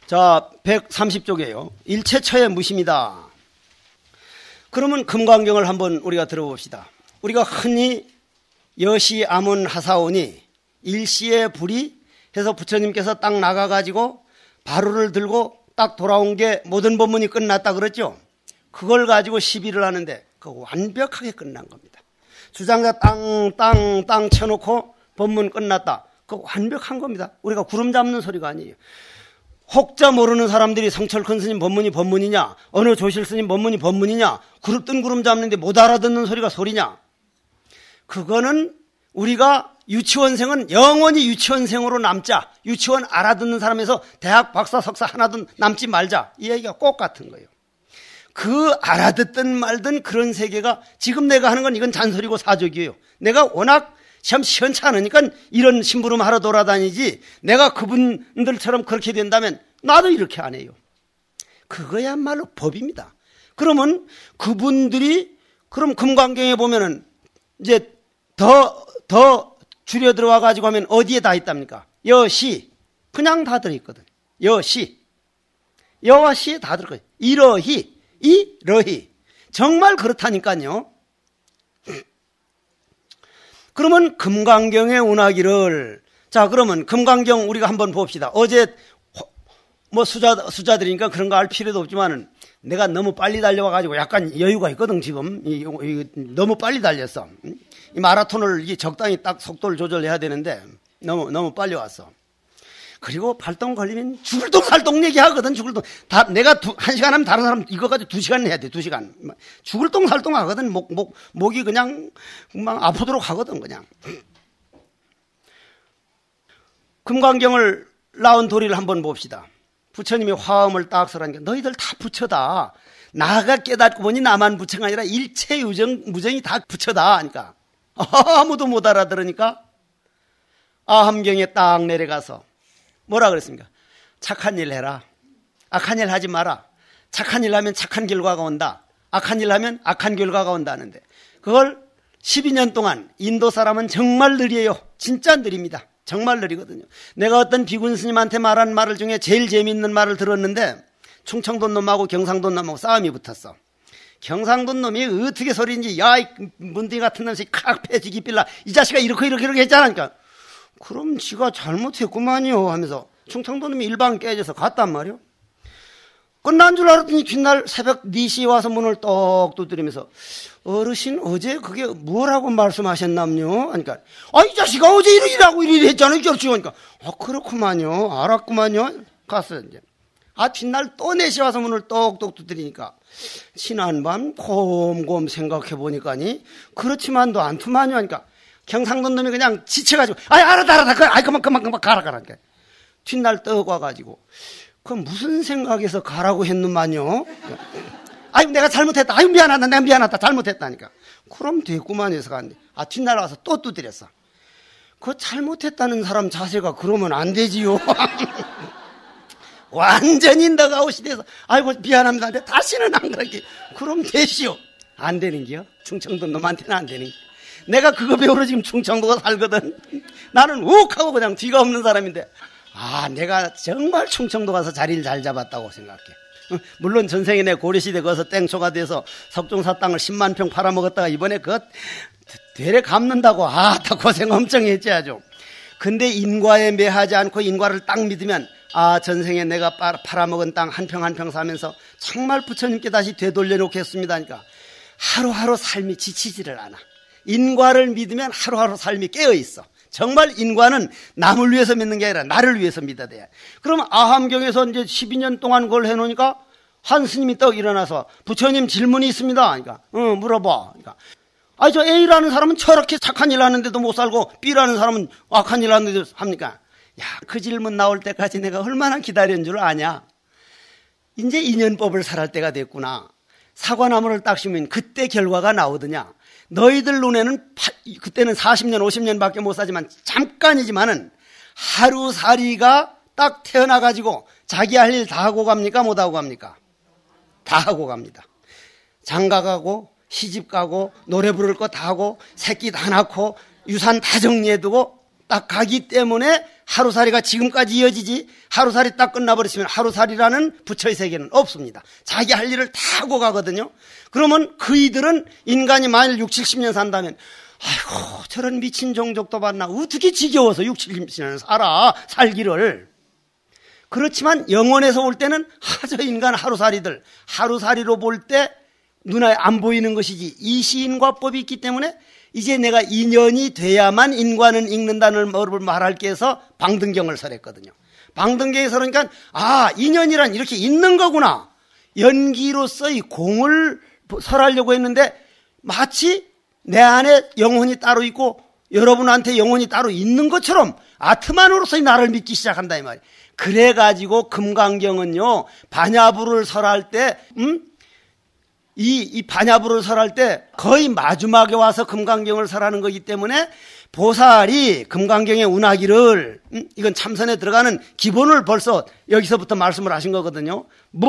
자, 130쪽이에요. 일체처의 무심이다. 그러면 금강경을 한번 우리가 들어봅시다. 우리가 흔히 여시 아문 하사오니 일시의 불이 해서 부처님께서 딱 나가가지고 바루를 들고 딱 돌아온 게 모든 법문이 끝났다 그랬죠. 그걸 가지고 시비를 하는데 그거 완벽하게 끝난 겁니다. 주장자 땅 쳐놓고 법문 끝났다. 그거 완벽한 겁니다. 우리가 구름 잡는 소리가 아니에요. 혹자 모르는 사람들이 성철 큰 스님 법문이 법문이냐, 어느 조실 스님 법문이 법문이냐, 뜬 구름 잡는데 못 알아듣는 소리가 소리냐. 그거는 우리가 유치원생은 영원히 유치원생으로 남자, 유치원 알아듣는 사람에서 대학 박사 석사 하나도 남지 말자, 이 얘기가 꼭 같은 거예요. 그 알아듣든 말든 그런 세계가 지금 내가 하는 건 이건 잔소리고 사족이에요. 내가 워낙 시원치 않으니까 이런 심부름 하러 돌아다니지, 내가 그분들처럼 그렇게 된다면 나도 이렇게 안 해요. 그거야말로 법입니다. 그러면 그분들이, 그럼 금강경에 보면은 이제 더 줄여 들어와 가지고 하면 어디에 다 있답니까? 여시. 그냥 다 들어있거든. 여시. 여와 시에 다 들어있거든. 이러히. 이러히. 정말 그렇다니까요. 그러면 금강경에 운하기를, 자, 그러면 금강경 우리가 한번 봅시다. 어제 뭐 수자들이니까 그런 거 알 필요도 없지만은 내가 너무 빨리 달려와가지고 약간 여유가 있거든, 지금. 너무 빨리 달렸어. 이 마라톤을 적당히 딱 속도를 조절해야 되는데 너무 빨리 왔어. 그리고 발동 걸리면 죽을 똥 살똥 얘기하거든. 죽을 똥. 내가 1시간 하면 다른 사람 이거 가지고 2시간 해야 돼. 2시간. 죽을 똥 살똥 하거든. 목이 그냥 막 아프도록 하거든, 그냥. 금강경을 나온 도리를 한번 봅시다. 부처님이 화음을 딱 설하니까 너희들 다 부처다. 나가 깨닫고 보니 나만 부처가 아니라 일체 무정이 다 부처다 하니까 아무도 못 알아들으니까 아함경에 딱 내려가서 뭐라 그랬습니까? 착한 일 해라. 악한 일 하지 마라. 착한 일 하면 착한 결과가 온다. 악한 일 하면 악한 결과가 온다는데, 그걸 12년 동안 인도 사람은 정말 느려요. 진짜 느립니다. 정말 느리거든요. 내가 어떤 비군 스님한테 말한 말 중에 제일 재미있는 말을 들었는데, 충청도 놈하고 경상도 놈하고 싸움이 붙었어. 경상도 놈이 어떻게 소리인지, 야, 이 문둥이 같은 놈이 칵 패지기 빌라, 이 자식아 이렇게 했잖아. 그러니까 그럼 지가 잘못했구만요 하면서 충청도 놈이 일방 깨져서 갔단 말이요. 끝난 줄 알았더니 뒷날 새벽 4시에 와서 문을 똑 두드리면서 어르신 어제 그게 뭐라고 말씀하셨남요? 그러니까 이 자식아 어제 이러고 이리 했잖아요. 그러니까 그렇구만요. 알았구만요. 갔어요. 이제 뒷날 또 4시에 와서 문을 똑똑 두드리니까 지난밤 곰곰 생각해 보니까니 그렇지만도 않더만요. 그러니까 경상도 놈이 그냥 지쳐가지고 알았다 그만 가라. 그러니까 뒷날 떡 와가지고 그럼 무슨 생각에서 가라고 했는만요? 내가 잘못했다. 미안하다. 잘못했다니까. 그럼 됐구만 해서 갔는데 뒷날 와서 또 두드렸어. 그 잘못했다는 사람 자세가 그러면 안 되지요. 완전히 너가웃이 돼서 미안합니다. 다시는 안 그럴게. 그럼 되시오. 안 되는 게요. 충청도 놈한테는 안 되는 게. 내가 그거 배우러 지금 충청도가 살거든. 나는 욱하고 그냥 뒤가 없는 사람인데 내가 정말 충청도 가서 자리를 잘 잡았다고 생각해. 물론 전생에 내 고려시대 거기서 땡초가 돼서 석종사 땅을 10만 평 팔아먹었다가 이번에 그거 되레 갚는다고 다 고생 엄청 했지 아주. 근데 인과에 매하지 않고 인과를 딱 믿으면 전생에 내가 팔아먹은 땅 한 평 한 평 사면서 정말 부처님께 다시 되돌려 놓겠습니다 하니까 하루하루 삶이 지치지를 않아. 인과를 믿으면 하루하루 삶이 깨어있어. 정말 인과는 남을 위해서 믿는 게 아니라 나를 위해서 믿어야 돼. 그럼 아함경에서 이제 12년 동안 그걸 해놓으니까 한 스님이 떡 일어나서 부처님 질문이 있습니다. 그러니까 물어봐. 그러니까 저 A라는 사람은 저렇게 착한 일 하는데도 못 살고 B라는 사람은 악한 일 하는데도 합니까? 그 질문 나올 때까지 내가 얼마나 기다린 줄 아냐. 이제 인연법을 살할 때가 됐구나. 사과나무를 딱 심으면 그때 결과가 나오더냐. 너희들 눈에는 그때는 40년 50년밖에 못 사지만 잠깐이지만은 하루살이가 딱 태어나가지고 자기 할 일 다 하고 갑니까? 못 하고 갑니까? 다 하고 갑니다. 장가 가고 시집 가고 노래 부를 거 다 하고 새끼 다 낳고 유산 다 정리해두고 딱 가기 때문에 하루살이가 지금까지 이어지지, 하루살이 딱 끝나버렸으면 하루살이라는 부처의 세계는 없습니다. 자기 할 일을 다 하고 가거든요. 그러면 그이들은 인간이 만일 60, 70년 산다면 아이고 저런 미친 종족도 봤나, 어떻게 지겨워서 60, 70년 살기를. 그렇지만 영원에서 올 때는 저 인간 하루살이들, 하루살이로 볼 때 눈에 안 보이는 것이지 이시인과법이 있기 때문에 이제 내가 인연이 돼야만 인과는 읽는다는 말을 말할게 해서 방등경을 설했거든요. 방등경에 설으니까 인연이란 이렇게 있는 거구나. 연기로서 이 공을 설하려고 했는데 마치 내 안에 영혼이 따로 있고 여러분한테 영혼이 따로 있는 것처럼 아트만으로서 나를 믿기 시작한다 이 말이에요. 그래가지고 금강경은요, 반야부를 설할 때 이 반야부를 설할 때 거의 마지막에 와서 금강경을 설하는 거기 때문에 보살이 금강경의 운하기를, 이건 참선에 들어가는 기본을 벌써 여기서부터 말씀을 하신 거거든요.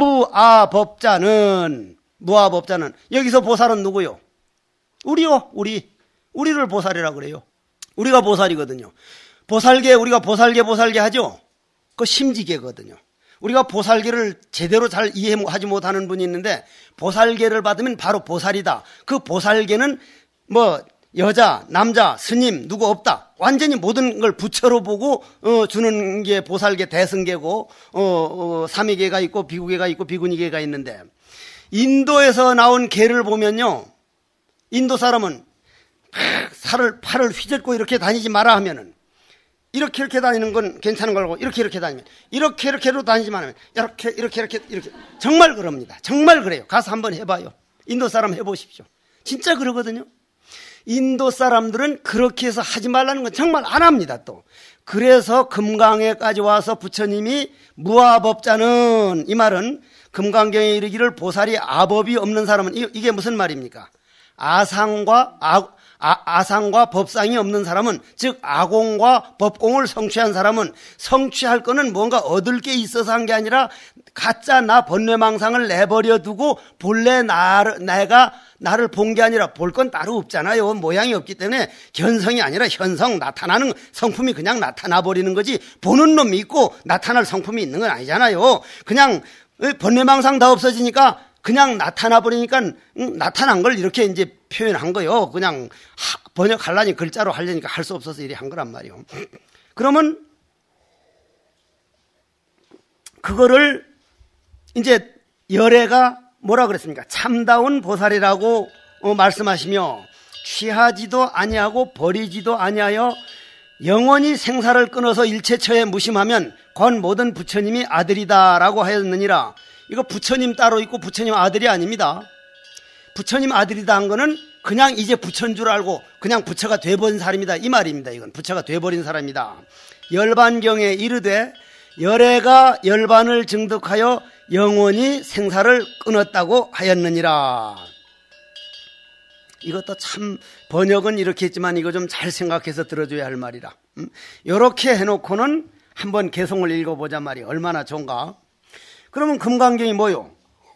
무아법자는 여기서 보살은 누구요? 우리요. 우리를 보살이라고 그래요. 우리가 보살이거든요. 우리가 보살계 하죠. 그 심지계거든요. 우리가 보살계를 제대로 잘 이해하지 못하는 분이 있는데, 보살계를 받으면 바로 보살이다. 그 보살계는 뭐 여자, 남자, 스님 누구 없다. 완전히 모든 걸 부처로 보고 주는 게 보살계 대승계고, 삼위계가 있고 비구계가 있고 비구니계가 있는데, 인도에서 나온 계를 보면요, 인도 사람은 팔을 휘젓고 이렇게 다니지 마라 하면은 이렇게 다니는 건 괜찮은 걸고, 이렇게 다니면 이렇게로 다니지만 하면 이렇게 정말 그럽니다. 정말 그래요. 가서 한번 해봐요. 인도 사람 해보십시오. 진짜 그러거든요. 인도 사람들은 그렇게 해서 하지 말라는 건 정말 안 합니다. 또 그래서 금강에까지 와서 부처님이 무아법자는, 이 말은 금강경에 이르기를 보살이 아법이 없는 사람은, 이게 무슨 말입니까? 아상과 법상이 없는 사람은, 즉 아공과 법공을 성취한 사람은, 성취할 거는 뭔가 얻을 게 있어서 한 게 아니라 가짜 나 번뇌망상을 내버려 두고 본래 내가 나를 본 게 아니라, 볼 건 따로 없잖아요. 모양이 없기 때문에 현성이 아니라 현성, 나타나는 성품이 그냥 나타나 버리는 거지, 보는 놈이 있고 나타날 성품이 있는 건 아니잖아요. 그냥 번뇌망상 다 없어지니까 그냥 나타나 버리니까 나타난 걸 이렇게 이제 표현한 거요. 그냥 번역하려니, 글자로 하려니까 할 수 없어서 이렇게 한 거란 말이요. 그러면 그거를 이제 열애가 뭐라 그랬습니까? 참다운 보살이라고 말씀하시며, 취하지도 아니하고 버리지도 아니하여 영원히 생사를 끊어서 일체처에 무심하면 건 모든 부처님이 아들이다라고 하였느니라. 이거 부처님 따로 있고 부처님 아들이 아닙니다. 부처님 아들이다 한 거는 그냥 이제 부처인 줄 알고 그냥 부처가 돼버린 사람이다, 이 말입니다. 이건 부처가 돼버린 사람이다. 열반경에 이르되 열애가 열반을 증득하여 영원히 생사를 끊었다고 하였느니라. 이것도 참 번역은 이렇게 했지만 이거 좀 잘 생각해서 들어줘야 할 말이라. 이렇게 해놓고는 한번 개성을 읽어보자 말이야. 얼마나 좋은가. 그러면 금강경이 뭐요?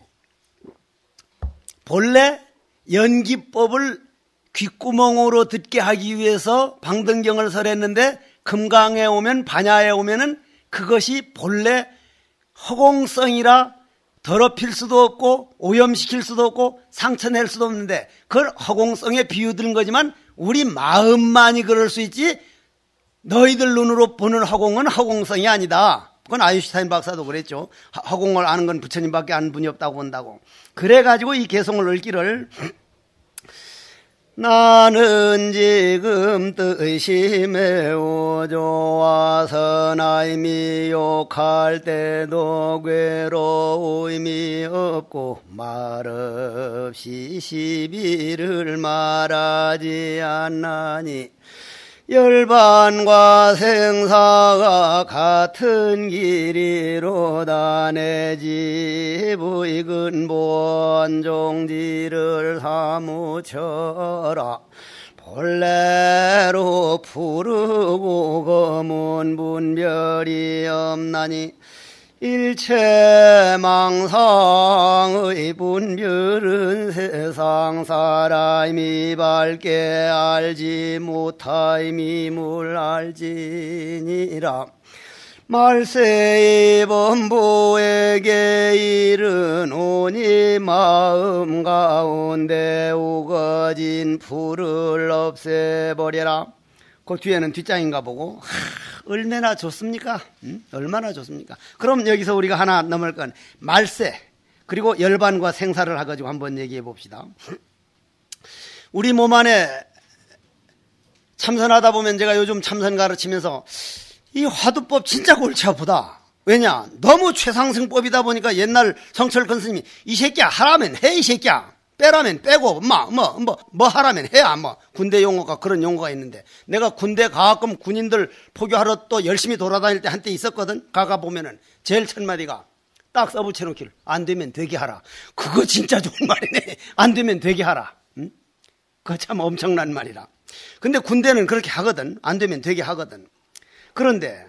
본래 연기법을 귓구멍으로 듣게 하기 위해서 방등경을 설했는데, 금강에 오면, 반야에 오면은 그것이 본래 허공성이라 더럽힐 수도 없고 오염시킬 수도 없고 상처낼 수도 없는데, 그걸 허공성에 비유드는 거지만 우리 마음만이 그럴 수 있지, 너희들 눈으로 보는 허공은 허공성이 아니다. 그건 아인슈타인 박사도 그랬죠. 허공을 아는 건 부처님밖에 아는 분이 없다고 본다고. 그래가지고 이 개성을 읽기를, 나는 지금 뜻이 매우 좋아서 나의 미혹할 때도 괴로움이 없고 말없이 시비를 말하지 않나니, 열반과 생사가 같은 길이로다. 내 집의 근본 종지를 사무쳐라. 본래로 푸르고 검은 분별이 없나니, 일체망상의 분별은 세상 사람이 밝게 알지 못하임임을 알지니라. 말세의 범보에게 이르노니 마음 가운데 우거진 풀을 없애버려라. 그 뒤에는 뒷장인가 보고 얼마나 좋습니까? 얼마나 좋습니까? 그럼 여기서 우리가 하나 넘을 건 말세 그리고 열반과 생사를 해가지고 한번 얘기해 봅시다. 우리 몸 안에 참선하다 보면 제가 요즘 참선 가르치면서 이 화두법 진짜 골치 아프다. 왜냐? 너무 최상승법이다 보니까 옛날 성철근 스님이 이 새끼야 하라면 해, 이 새끼야 빼라면 빼고 뭐 하라면 해야 뭐 군대 용어가 그런 용어가 있는데 내가 군대 가끔 군인들 포교하러 또 열심히 돌아다닐 때 한때 있었거든. 가가 보면은 제일 첫 마디가 딱 써붙여놓기를 안 되면 되게 하라. 그거 진짜 좋은 말이네. 안 되면 되게 하라. 응? 그거 참 엄청난 말이라. 근데 군대는 그렇게 하거든. 안 되면 되게 하거든. 그런데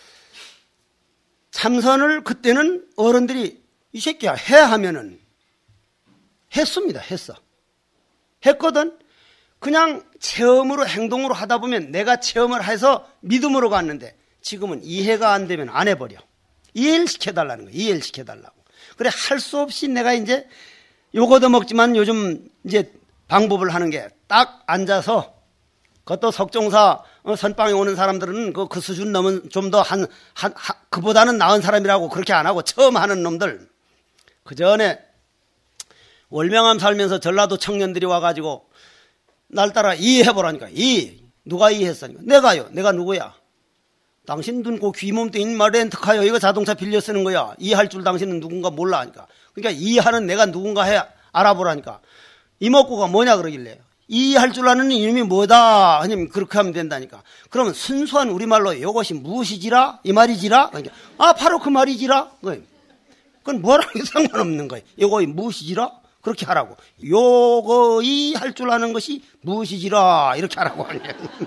참선을 그때는 어른들이 이 새끼야 해 하면은 했습니다. 했거든. 그냥 체험으로 행동으로 하다 보면 내가 체험을 해서 믿음으로 갔는데 지금은 이해가 안 되면 안 해버려. 이해를 시켜달라는 거야. 이해를 시켜달라고. 그래 할 수 없이 내가 이제 요거도 먹지만 요즘 이제 방법을 하는 게 딱 앉아서 그것도 석종사 선방에 오는 사람들은 그 수준 넘은 좀 더 그보다는 나은 사람이라고 그렇게 안 하고 처음 하는 놈들 그 전에 월명암 살면서 전라도 청년들이 와가지고 날 따라 이해해보라니까. 누가 이해했으니까? 내가요. 내가 누구야? 당신 눈, 코, 귀, 몸뚱이 렌트카요. 이거 자동차 빌려 쓰는 거야. 이해할 줄 당신은 누군가 몰라 하니까. 그러니까 이해하는 내가 누군가 해 알아보라니까. 이목구가 뭐냐 그러길래. 이해할 줄 아는 이름이 뭐다 하냐면 그렇게 하면 된다니까. 그러면 순수한 우리말로 이것이 무엇이지라? 이 말이지라? 그러니까 바로 그 말이지라? 그건 뭐랑 상관없는 거예요. 이것이 무엇이지라? 그렇게 하라고. 요거이 할 줄 아는 것이 무엇이지라 이렇게 하라고 하냐.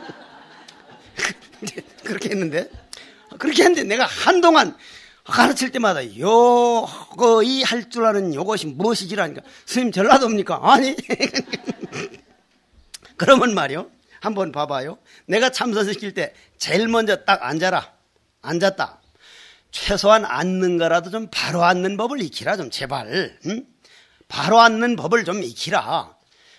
그렇게 했는데 내가 한동안 가르칠 때마다 요거이 할 줄 아는 요것이 무엇이지라니까. 스님 전라도입니까? 아니. 그러면 말이요. 한번 봐봐요. 내가 참선시킬 때 제일 먼저 딱 앉았다. 최소한 앉는 거라도 좀 바로 앉는 법을 익히라 좀 제발. 응? 바로 앉는 법을 좀 익히라.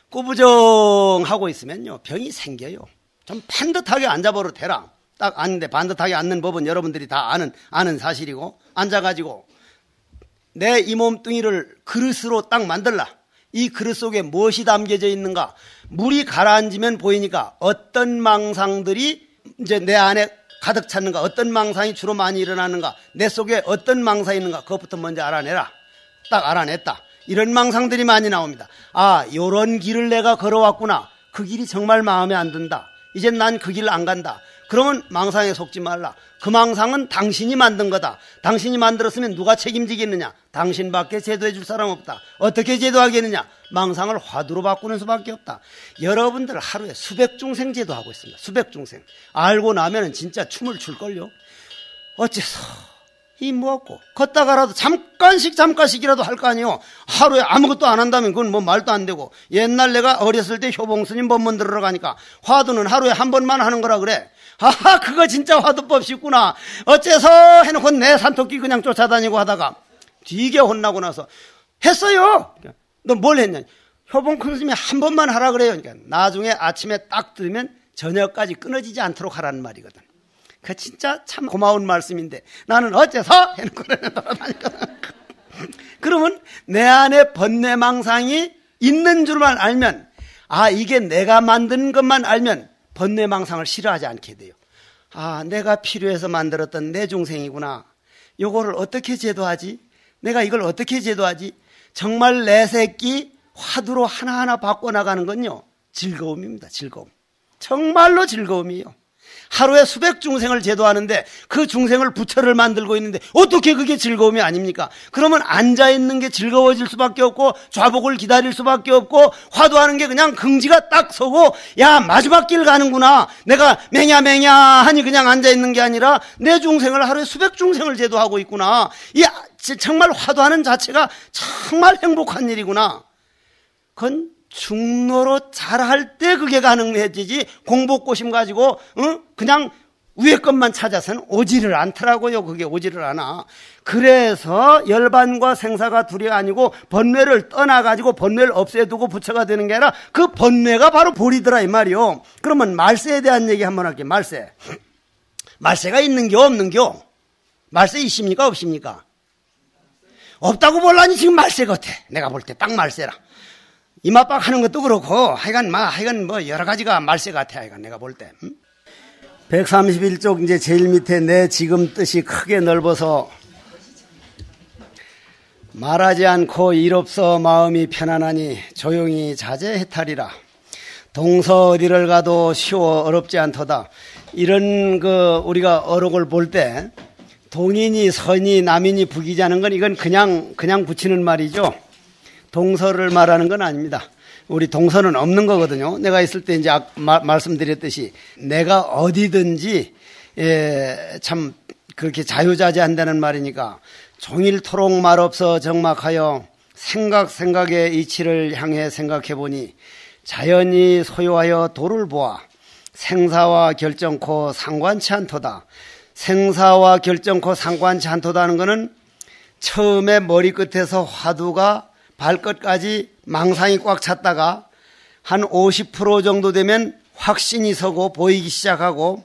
꾸부정하고 있으면요 병이 생겨요. 좀 반듯하게 앉아버려 대라. 딱 앉는데 반듯하게 앉는 법은 여러분들이 다 아는 사실이고 앉아가지고 내 이 몸뚱이를 그릇으로 딱 만들라. 이 그릇 속에 무엇이 담겨져 있는가? 물이 가라앉으면 보이니까 어떤 망상들이 이제 내 안에 가득 찼는가? 어떤 망상이 주로 많이 일어나는가? 내 속에 어떤 망상이 있는가? 그것부터 먼저 알아내라. 딱 알아냈다. 이런 망상들이 많이 나옵니다. 요런 길을 내가 걸어왔구나. 그 길이 정말 마음에 안 든다. 이젠 난 그 길 안 간다. 그러면 망상에 속지 말라. 그 망상은 당신이 만든 거다. 당신이 만들었으면 누가 책임지겠느냐? 당신밖에 제도해 줄 사람 없다. 어떻게 제도하겠느냐? 망상을 화두로 바꾸는 수밖에 없다. 여러분들 하루에 수백 중생 제도하고 있습니다. 수백 중생. 알고 나면은 진짜 춤을 출걸요. 어째서 이 뭐고 걷다가라도 잠깐씩이라도 할 거 아니에요. 하루에 아무것도 안 한다면 그건 뭐 말도 안 되고. 옛날 내가 어렸을 때 효봉스님 법문 들어가니까 화두는 하루에 한 번만 하는 거라 그래. 그거 진짜 화두법 쉽구나. 어째서 해놓고 내 산토끼 그냥 쫓아다니고 하다가 되게 혼나고 나서 했어요. 너 뭘 했냐? 효봉 큰 스님이 한 번만 하라 그래요. 그러니까 나중에 아침에 딱 들으면 저녁까지 끊어지지 않도록 하라는 말이거든. 그 진짜 참 고마운 말씀인데 나는 어째서 해놓고 돌아다니거든. 그러면 내 안에 번뇌망상이 있는 줄만 알면 이게 내가 만든 것만 알면 번뇌망상을 싫어하지 않게 돼요. 내가 필요해서 만들었던 내 중생이구나. 요거를 어떻게 제도하지? 내가 이걸 어떻게 제도하지? 정말 내 새끼 화두로 하나하나 바꿔나가는 건요 즐거움입니다. 즐거움. 정말로 즐거움이에요. 하루에 수백 중생을 제도하는데 그 중생을 부처를 만들고 있는데 어떻게 그게 즐거움이 아닙니까? 그러면 앉아있는 게 즐거워질 수밖에 없고 좌복을 기다릴 수밖에 없고 화두하는 게 그냥 긍지가 딱 서고 야 마지막 길 가는구나 내가 맹야맹야 하니 그냥 앉아있는 게 아니라 내 중생을 하루에 수백 중생을 제도하고 있구나. 이 정말 화두하는 자체가 정말 행복한 일이구나. 그건 중노로 잘할 때 그게 가능해지지 공복고심 가지고 그냥 위에 것만 찾아서는 오지를 않더라고요. 그게 오지를 않아. 그래서 열반과 생사가 둘이 아니고 번뇌를 떠나가지고 번뇌를 없애두고 부처가 되는 게 아니라 그 번뇌가 바로 보리더라 이 말이요. 그러면 말세에 대한 얘기 한번 할게요. 말세가 있는겨 없는겨? 말세 있습니까 없습니까? 없다고 볼라니 지금 말세 같아. 내가 볼 때 딱 말세라. 이마박 하는 것도 그렇고 하여간 뭐 여러 가지가 말세 같아. 하여간 내가 볼 때. 131쪽 이제 제일 밑에 내 지금 뜻이 크게 넓어서 말하지 않고 일 없어 마음이 편안하니 조용히 자제해탈이라. 동서 어디를 가도 쉬워 어렵지 않도다. 이런 우리가 어록을 볼 때 동인이 서니 남인이 북이지 않은 건 이건 그냥 붙이는 말이죠. 동서를 말하는 건 아닙니다. 우리 동서는 없는 거거든요. 내가 있을 때 이제 말씀드렸듯이 내가 어디든지 참 그렇게 자유자재한다는 말이니까 종일토록 말없어 정막하여 생각의 이치를 향해 생각해보니 자연이 소요하여 도를 보아 생사와 결정코 상관치 않도다. 생사와 결정코 상관치 않도다는 것은 처음에 머리끝에서 화두가 발끝까지 망상이 꽉 찼다가 한 50% 정도 되면 확신이 서고 보이기 시작하고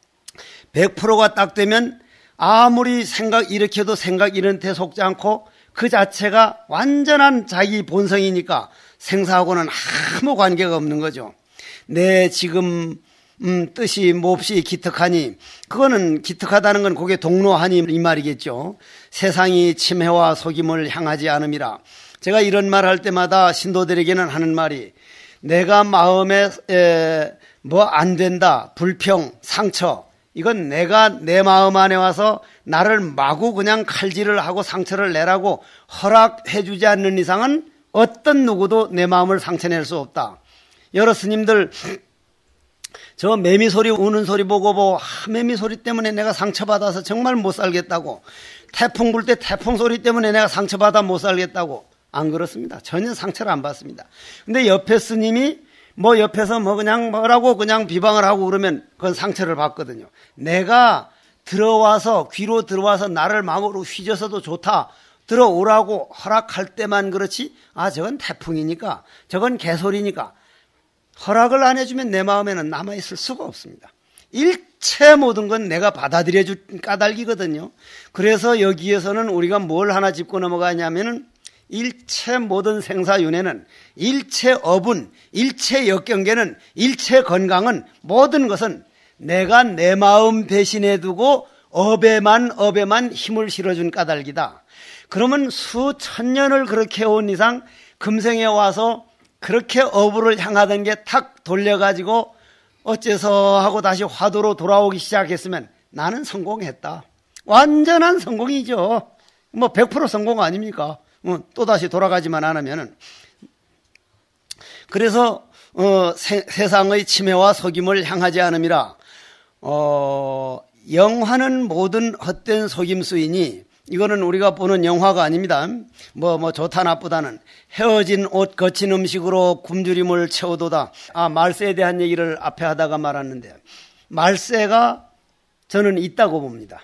100%가 딱 되면 아무리 생각 일으켜도 생각 이런 데 속지 않고 그 자체가 완전한 자기 본성이니까 생사하고는 아무 관계가 없는 거죠. 내 지금 뜻이 몹시 기특하니 그거는 기특하다는 건 그게 동로하니 이 말이겠죠. 세상이 침해와 속임을 향하지 않음이라. 제가 이런 말 할 때마다 신도들에게는 하는 말이 내가 마음에 뭐 안 된다, 불평, 상처 이건 내가 내 마음 안에 와서 나를 마구 그냥 칼질을 하고 상처를 내라고 허락해 주지 않는 이상은 어떤 누구도 내 마음을 상처낼 수 없다. 여러 스님들 저 매미 소리 우는 소리 보고 매미 소리 때문에 내가 상처받아서 정말 못 살겠다고 태풍 불 때 태풍 소리 때문에 내가 상처받아 못 살겠다고 안 그렇습니다. 전혀 상처를 안 받습니다. 근데 옆에 스님이 뭐 옆에서 뭐 그냥 뭐라고 그냥 비방을 하고 그러면 그건 상처를 받거든요. 내가 들어와서 귀로 들어와서 나를 마음으로 휘저어도 좋다. 들어오라고 허락할 때만 그렇지 저건 태풍이니까 저건 개소리니까 허락을 안 해주면 내 마음에는 남아있을 수가 없습니다. 일체 모든 건 내가 받아들여줄 까닭이거든요. 그래서 여기에서는 우리가 뭘 하나 짚고 넘어가냐면은 일체 모든 생사윤회는 일체 업은 일체 역경계는 일체 건강은 모든 것은 내가 내 마음 대신해 두고 업에만 힘을 실어준 까닭이다. 그러면 수천 년을 그렇게 온 이상 금생에 와서 그렇게 업을 향하던 게 탁 돌려가지고 어째서 하고 다시 화두로 돌아오기 시작했으면 나는 성공했다. 완전한 성공이죠. 뭐 100% 성공 아닙니까? 또다시 돌아가지만 않으면은. 그래서 세상의 침해와 속임을 향하지 않음이라. 영화는 모든 헛된 속임수이니 이거는 우리가 보는 영화가 아닙니다. 뭐 좋다 나쁘다는 헤어진 옷 거친 음식으로 굶주림을 채우도다. 말세에 대한 얘기를 앞에 하다가 말았는데 말세가 저는 있다고 봅니다.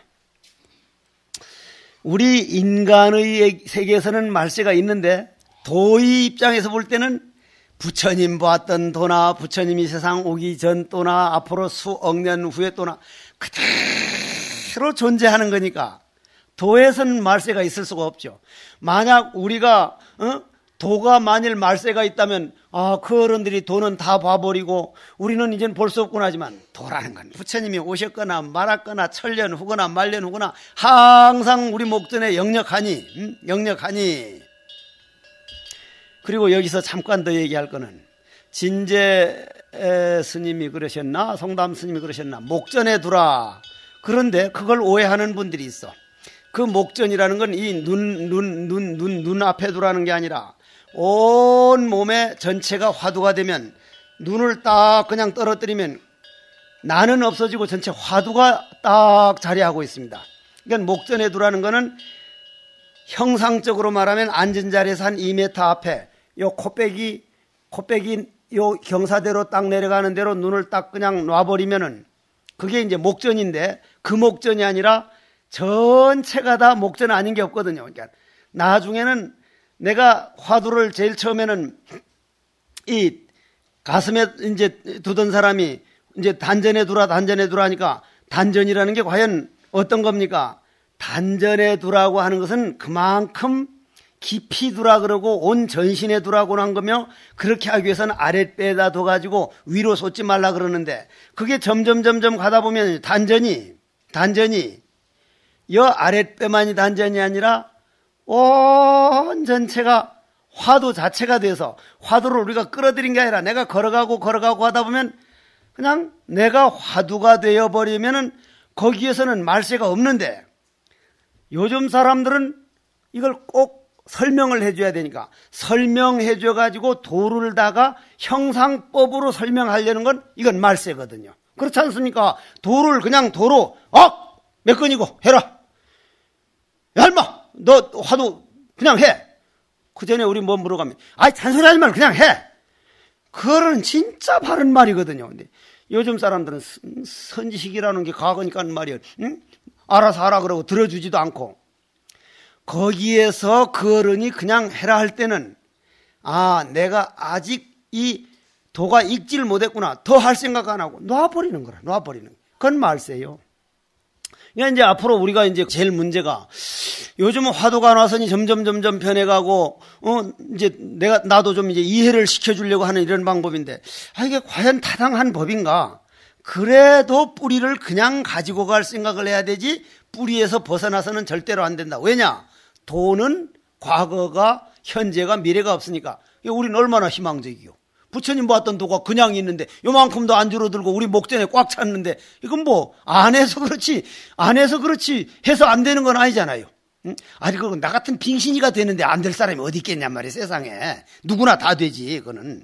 우리 인간의 세계에서는 말세가 있는데 도의 입장에서 볼 때는 부처님 보았던 도나 부처님이 세상 오기 전 또나 앞으로 수억 년 후에 또나 그대로 존재하는 거니까 도에서는 말세가 있을 수가 없죠. 만약 우리가 도가 만일 말세가 있다면 그 어른들이 도는 다 봐버리고 우리는 이제는 볼 수 없구나 하지만 도라는 건 부처님이 오셨거나 말았거나 천년 후거나 말년 후거나 항상 우리 목전에 역력하니 그리고 여기서 잠깐 더 얘기할 거는 진제 스님이 그러셨나 성담 스님이 그러셨나 목전에 두라. 그런데 그걸 오해하는 분들이 있어. 그 목전이라는 건 이 눈 앞에 두라는 게 아니라 온 몸의 전체가 화두가 되면 눈을 딱 그냥 떨어뜨리면 나는 없어지고 전체 화두가 딱 자리하고 있습니다. 그러니까 목전에 두라는 거는 형상적으로 말하면 앉은 자리에서 한 2m 앞에 요 코빼기 요 경사대로 딱 내려가는 대로 눈을 딱 그냥 놔버리면은 그게 이제 목전인데 그 목전이 아니라 전체가 다 목전 아닌 게 없거든요. 그러니까 나중에는 내가 화두를 제일 처음에는 이 가슴에 이제 두던 사람이 이제 단전에 두라 하니까 단전이라는 게 과연 어떤 겁니까? 단전에 두라고 하는 것은 그만큼 깊이 두라 그러고 온 전신에 두라고 한 거며 그렇게 하기 위해서는 아랫배에다 둬가지고 위로 솟지 말라 그러는데 그게 점점 가다 보면 단전이 여 아랫배만이 단전이 아니라 온 전체가 화두 자체가 돼서 화두를 우리가 끌어들인 게 아니라 내가 걸어가고 하다 보면 그냥 내가 화두가 되어버리면은 거기에서는 말세가 없는데 요즘 사람들은 이걸 꼭 설명을 해줘야 되니까 설명해줘가지고 도를 다가 형상법으로 설명하려는 건 이건 말세거든요. 그렇지 않습니까? 도를 그냥 도로 몇 건이고 해라. 야 인마 너 화두 그냥 해. 그 전에 우리 뭐 물어가면 잔소리 하지 말고 그냥 해. 그거는 진짜 바른 말이거든요. 근데 요즘 사람들은 선지식이라는 게 과거니까 하는 말이에요. 응? 알아서 하라 그러고 들어주지도 않고 거기에서 그 어른이 그냥 해라 할 때는 내가 아직 이 도가 익지를 못했구나. 더 할 생각 안 하고 놔버리는 거라. 그건 말세요. 그러니까 이제 앞으로 우리가 이제 제일 문제가 요즘은 화두가 나서니 점점 변해가고 이제 나도 좀 이제 이해를 시켜주려고 하는 이런 방법인데 이게 과연 타당한 법인가? 그래도 뿌리를 그냥 가지고 갈 생각을 해야 되지 뿌리에서 벗어나서는 절대로 안 된다. 왜냐? 도는 과거가 현재가 미래가 없으니까. 우리는 얼마나 희망적이요. 부처님 보았던 도가 그냥 있는데 요만큼도 안 줄어들고 우리 목전에 꽉 찼는데 이건 뭐 안 해서 그렇지 해서 안 되는 건 아니잖아요. 응? 그거 나 같은 빙신이가 되는데 안 될 사람이 어디 있겠냔 말이에요. 세상에 누구나 다 되지 그거는.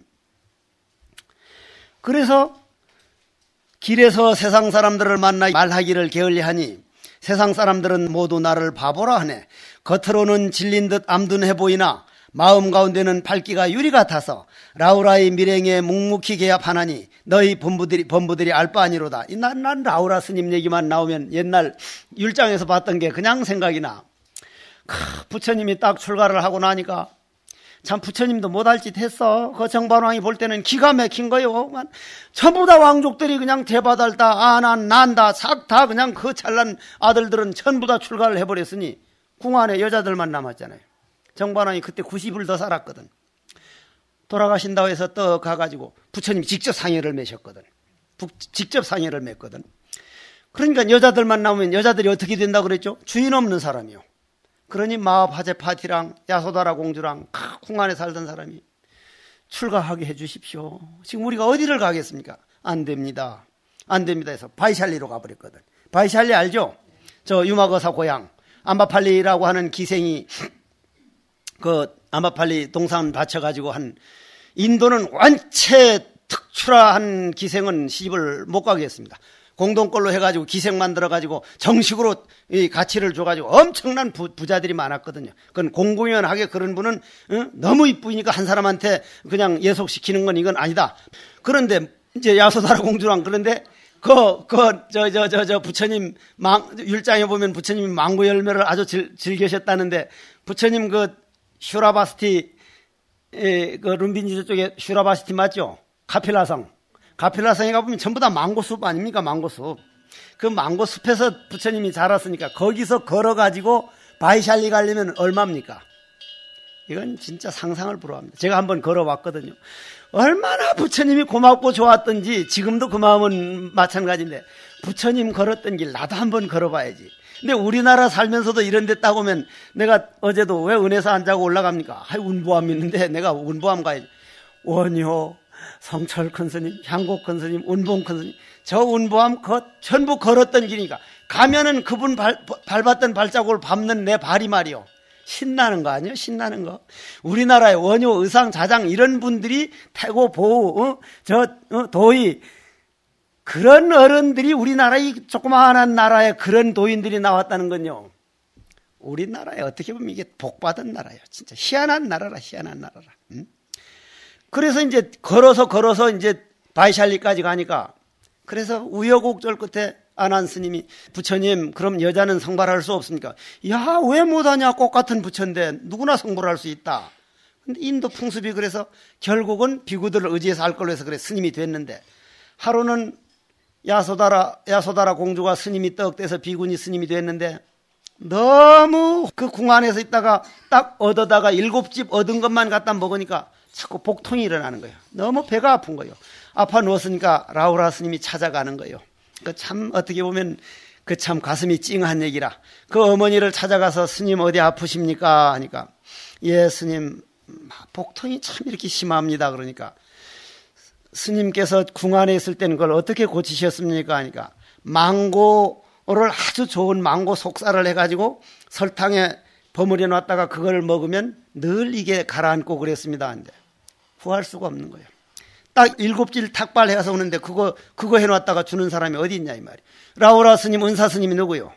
그래서 길에서 세상 사람들을 만나 말하기를 게을리하니 세상 사람들은 모두 나를 바보라 하네. 겉으로는 질린 듯 암둔해 보이나 마음 가운데는 밝기가 유리 같아서 라우라의 밀행에 묵묵히 개합하나니 너희 범부들이 알 바 아니로다. 난 라우라 스님 얘기만 나오면 옛날 율장에서 봤던 게 그냥 생각이 나. 부처님이 딱 출가를 하고 나니까 참 부처님도 못할 짓 했어. 그 정반왕이 볼 때는 기가 막힌 거요. 전부 다 왕족들이 그냥 대바달다 난다 싹 다 그냥 그 잘난 아들들은 전부 다 출가를 해버렸으니 궁 안에 여자들만 남았잖아요. 정반왕이 그때 90을 더 살았거든. 돌아가신다고 해서 또 가가지고 부처님이 직접 상의를 맺었거든. 그러니까 여자들만 남으면 여자들이 어떻게 된다고 그랬죠? 주인 없는 사람이요. 그러니 마하파제 파티랑 야소다라 공주랑 궁 안에 살던 사람이 출가하게 해주십시오. 지금 우리가 어디를 가겠습니까? 안 됩니다 해서 바이샬리로 가버렸거든. 바이샬리 알죠? 저 유마거사 고향 암바팔리라고 하는 기생이 그 암바팔리 동산 바쳐가지고 한 인도는 원체 특출한 기생은 시집을 못 가게 했습니다. 공동걸로 해가지고 기생 만들어가지고 정식으로 이 가치를 줘가지고 엄청난 부자들이 많았거든요. 그건 공공연하게 그런 분은 너무 이쁘니까 한 사람한테 그냥 예속시키는 건 이건 아니다. 그런데 이제 야소다라 공주랑 그런데 부처님 율장에 보면 부처님이 망고 열매를 아주 즐기셨다는데 부처님 슈라바스티 룸빈지 쪽에 슈라바스티 맞죠? 가필라성에 가보면 전부 다 망고숲 아닙니까? 망고숲. 그 망고숲에서 부처님이 자랐으니까 거기서 걸어가지고 바이샬리 가려면 얼마입니까? 이건 진짜 상상을 불허합니다. 제가 한번 걸어봤거든요. 얼마나 부처님이 고맙고 좋았던지 지금도 그 마음은 마찬가지인데 부처님 걸었던 길 나도 한번 걸어봐야지. 근데 우리나라 살면서도 이런 데 따보면 내가 어제도 왜 은혜사 안 자고 올라갑니까? 운보함 있는데 내가 운보함 가야지. 원효 성철 큰 스님, 향곡 큰 스님, 운봉 큰 스님, 저 운보함 전부 걸었던 길이니까 가면은 그분 밟았던 발자국을 밟는 내 발이 말이요. 신나는 거 아니에요? 신나는 거. 우리나라의 원효, 의상, 자장 이런 분들이 태고, 보우, 도의 그런 어른들이 우리나라 이 조그마한 나라에 그런 도인들이 나왔다는 건요. 우리나라에 어떻게 보면 이게 복받은 나라예요. 진짜 희한한 나라라, 희한한 나라라. 응? 그래서 이제 걸어서 이제 바이샬리까지 가니까 그래서 우여곡절 끝에 안한 스님이 부처님 그럼 여자는 성발할 수 없습니까? 야, 왜 못하냐? 꽃 같은 부처인데 누구나 성불할 수 있다. 근데 인도 풍습이 그래서 결국은 비구들을 의지해서 할 걸로 해서 그래 스님이 됐는데 하루는 야소다라 공주가 스님이 떡 떼서 비구니 스님이 됐는데 너무 그 궁 안에서 있다가 딱 얻어다가 7집 얻은 것만 갖다 먹으니까 자꾸 복통이 일어나는 거예요. 너무 배가 아픈 거예요. 아파 누웠으니까 라우라 스님이 찾아가는 거예요. 그 참 어떻게 보면 그 참 가슴이 찡한 얘기라. 그 어머니를 찾아가서 스님 어디 아프십니까? 하니까 예 스님 복통이 참 이렇게 심합니다. 그러니까 스님께서 궁 안에 있을 때는 그걸 어떻게 고치셨습니까? 하니까 망고를 아주 좋은 망고 속살을 해가지고 설탕에 버무려 놨다가 그걸 먹으면 늘 이게 가라앉고 그랬습니다. 근데 구할 수가 없는 거예요. 딱 7질 탁발 해서 오는데 그거 해놨다가 주는 사람이 어디 있냐 이 말이에요. 라우라 스님, 은사 스님이 누구요?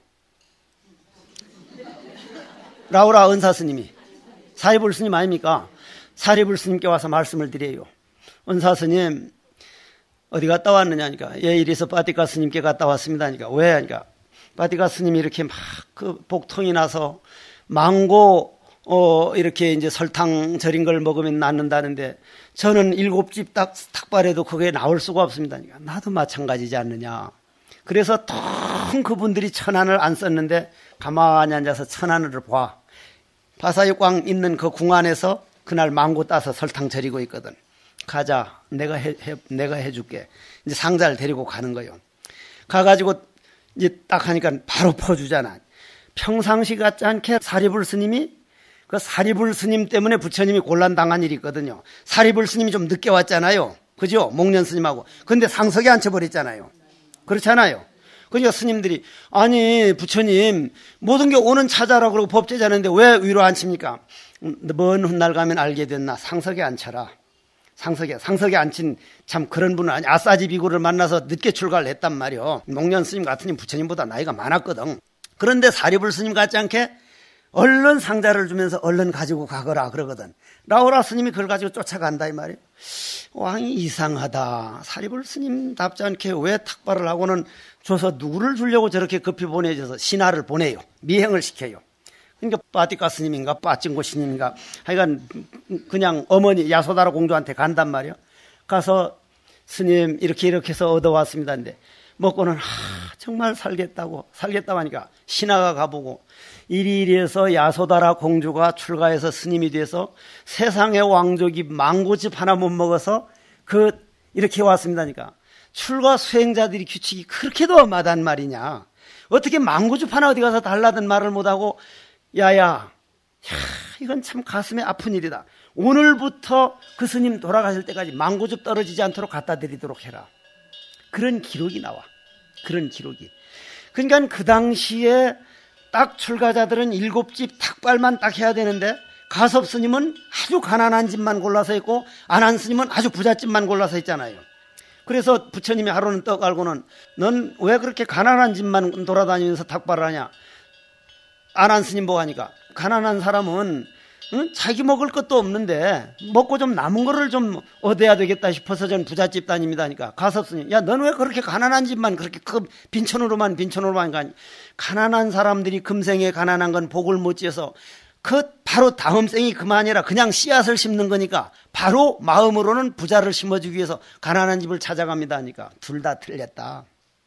라우라 은사 스님이 사리불 스님 아닙니까? 사리불 스님께 와서 말씀을 드려요. 은사 스님 어디 갔다 왔느냐니까 예 이래서 빠티카 스님께 갔다 왔습니다. 하니까 왜? 하니까 빠티카 스님이 이렇게 막 그 복통이 나서 망고 이렇게 이제 설탕 절인 걸 먹으면 낫는다는데 저는 7집 탁발해도 그게 나올 수가 없습니다. 나도 마찬가지지 않느냐. 그래서 통 그분들이 천안을 안 썼는데 가만히 앉아서 천안을 봐. 바사육광 있는 그 궁 안에서 그날 망고 따서 설탕 절이고 있거든. 가자. 내가 해줄게. 이제 상자를 데리고 가는 거예요. 가가지고 이제 딱 하니까 바로 퍼주잖아. 평상시 같지 않게 사리불 스님이 그 사리불 스님 때문에 부처님이 곤란당한 일이 있거든요. 사리불 스님이 좀 늦게 왔잖아요. 그죠? 목련 스님하고. 근데 상석에 앉혀버렸잖아요. 그렇잖아요. 그러니까 스님들이 아니 부처님 모든 게 오는 차자라고 그러고 법제자는데 왜 위로 앉힙니까? 먼 훗날 가면 알게 됐나. 상석에 앉혀라. 상석에 앉힌 참 그런 분은 아니 아싸지 비구를 만나서 늦게 출가를 했단 말이요. 목련 스님 같으니 부처님보다 나이가 많았거든. 그런데 사리불 스님 같지 않게 얼른 상자를 주면서 얼른 가지고 가거라 그러거든. 라오라 스님이 그걸 가지고 쫓아간다 이 말이에요. 왕이 이상하다. 사리불 스님답지 않게 왜 탁발을 하고는 줘서 누구를 주려고 저렇게 급히 보내줘서 신하를 보내요. 미행을 시켜요. 그러니까 빠티카 스님인가 빠찡고 스님인가 하여간 그냥 어머니 야소다라 공주한테 간단 말이에요. 가서 스님 이렇게 해서 얻어왔습니다. 근데 먹고는 정말 살겠다고 하니까 신하가 가보고 이리해서 야소다라 공주가 출가해서 스님이 돼서 세상의 왕족이 망고즙 하나 못 먹어서 이렇게 왔습니다니까. 출가 수행자들이 규칙이 그렇게도 마단 말이냐. 어떻게 망고즙 하나 어디 가서 달라든 말을 못하고 야야 이건 참 가슴에 아픈 일이다. 오늘부터 그 스님 돌아가실 때까지 망고즙 떨어지지 않도록 갖다 드리도록 해라. 그런 기록이 나와. 그런 기록이. 그러니까 그 당시에 딱 출가자들은 7집 탁발만 딱 해야 되는데 가섭 스님은 아주 가난한 집만 골라서 했고 안한 스님은 아주 부잣집만 골라서 했잖아요. 그래서 부처님이 하루는 떡 알고는 넌 왜 그렇게 가난한 집만 돌아다니면서 탁발을 하냐. 안한 스님 보고 하니까 가난한 사람은 자기 먹을 것도 없는데 먹고 좀 남은 거를 좀 얻어야 되겠다 싶어서 전 부잣집 다닙니다 하니까 가섭 스님 야 넌 왜 그렇게 가난한 집만 그렇게 빈천으로만 가니. 가난한 사람들이 금생에 가난한 건 복을 못 지어서 바로 다음 생이 그만이라 그냥 씨앗을 심는 거니까 바로 마음으로는 부자를 심어주기 위해서 가난한 집을 찾아갑니다 하니까 둘 다 틀렸다.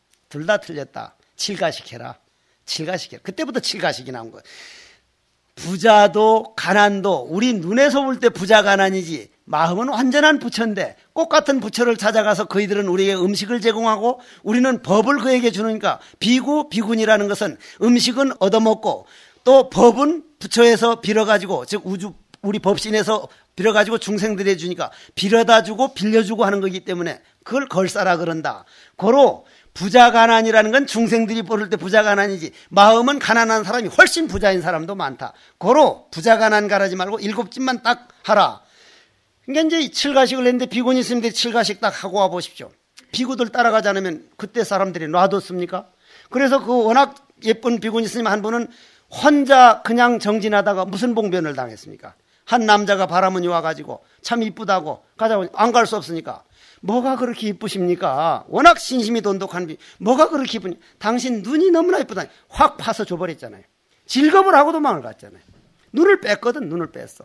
칠가시켜라. 그때부터 칠가식이 나온 거예요. 부자도 가난도 우리 눈에서 볼 때 부자 가난이지 마음은 완전한 부처인데 꽃 같은 부처를 찾아가서 그이들은 우리에게 음식을 제공하고 우리는 법을 그에게 주니까 비군이라는 것은 음식은 얻어먹고 또 법은 부처에서 빌어가지고 즉 우주 우리 법신에서 빌어가지고 중생들이 해주니까 빌어다 주고 빌려주고 하는 거기 때문에 그걸 걸사라 그런다. 고로 부자 가난이라는 건 중생들이 부를 때 부자 가난이지 마음은 가난한 사람이 훨씬 부자인 사람도 많다. 고로 부자 가난 가라지 말고 7집만 딱 하라. 그러니까 이제 7가식을 했는데 비구니 스님들이 7가식 딱 하고 와 보십시오. 비구들 따라가지 않으면 그때 사람들이 놔뒀습니까? 그래서 그 워낙 예쁜 비구니 스님 한 분은 혼자 그냥 정진하다가 무슨 봉변을 당했습니까? 한 남자가 바라문이 와가지고 참 이쁘다고 가자고 안 갈 수 없으니까 뭐가 그렇게 이쁘십니까? 워낙 신심이 돈독한 비 뭐가 그렇게 이쁘니? 당신 눈이 너무나 이쁘다니 확 파서 줘버렸잖아요. 즐겁을 하고 도망을 갔잖아요. 눈을 뺐거든. 눈을 뺐어.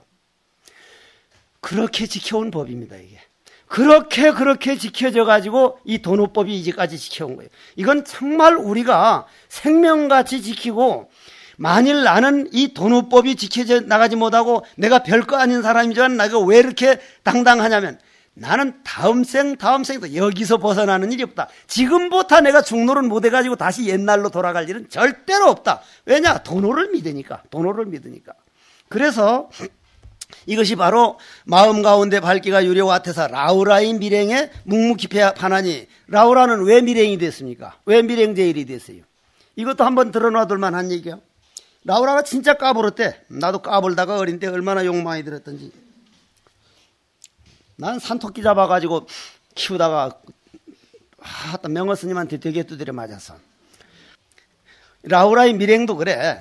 그렇게 지켜온 법입니다. 이게 그렇게 지켜져 가지고 이 도노법이 이제까지 지켜온 거예요. 이건 정말 우리가 생명같이 지키고 만일 나는 이 도노법이 지켜져 나가지 못하고 내가 별거 아닌 사람이지만 내가 왜 이렇게 당당하냐면 나는 다음 생도 여기서 벗어나는 일이 없다. 지금부터 내가 중노를 못 해가지고 다시 옛날로 돌아갈 일은 절대로 없다. 왜냐? 도노를 믿으니까. 그래서 이것이 바로 마음 가운데 밝기가 유려 같아서 라우라의 밀행에 묵묵히 파나니 라우라는 왜 밀행이 됐습니까? 왜 밀행제일이 됐어요? 이것도 한번 들어놔둘 만한 얘기야. 라우라가 진짜 까불었대. 나도 까불다가 어린 때 얼마나 욕 많이 들었던지. 난 산토끼 잡아가지고 키우다가 명어 스님한테 되게 두드려 맞았어. 라우라의 밀행도 그래.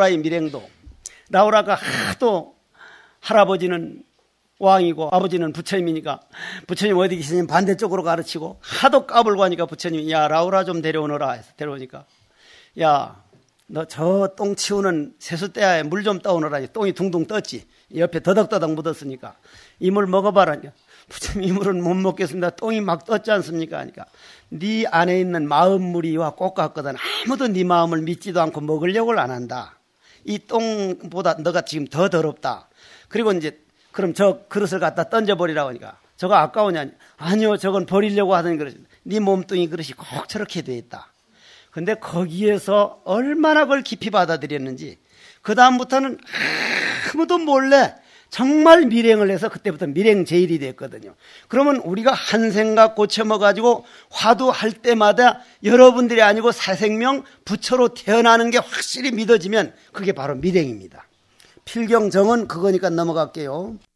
라우라가 하도 할아버지는 왕이고 아버지는 부처님이니까 부처님 어디 계시냐면 반대쪽으로 가르치고 하도 까불고 하니까 부처님이 야 라우라 좀 데려오너라 해서 데려오니까 야 너 저 똥 치우는 세숫대야에 물 좀 떠오너라. 똥이 둥둥 떴지. 옆에 더덕더덕 묻었으니까 이 물 먹어봐라. 부처님 이 물은 못 먹겠습니다. 똥이 막 떴지 않습니까? 하니까 네 안에 있는 마음물이와 꼭 같거든. 아무도 네 마음을 믿지도 않고 먹으려고 안 한다. 이 똥보다 너가 지금 더 더럽다. 그리고 이제 그럼 저 그릇을 갖다 던져버리라고 하니까 저거 아까우냐? 아니요, 저건 버리려고 하던 그릇. 네 몸뚱이 그릇이 꼭 저렇게 돼 있다. 근데 거기에서 얼마나 그걸 깊이 받아들였는지 그 다음부터는 아무도 몰래 정말 밀행을 해서 그때부터 밀행제일이 됐거든요. 그러면 우리가 한 생각 고쳐먹어가지고 화두할 때마다 여러분들이 아니고 사생명 부처로 태어나는 게 확실히 믿어지면 그게 바로 밀행입니다. 필경정은 그거니까 넘어갈게요.